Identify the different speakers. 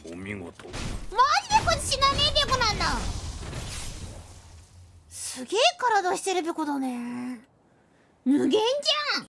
Speaker 1: お見事。
Speaker 2: マジでこいつ死なねえべこなんだ。すげえ体してるべこだね。無限じゃん。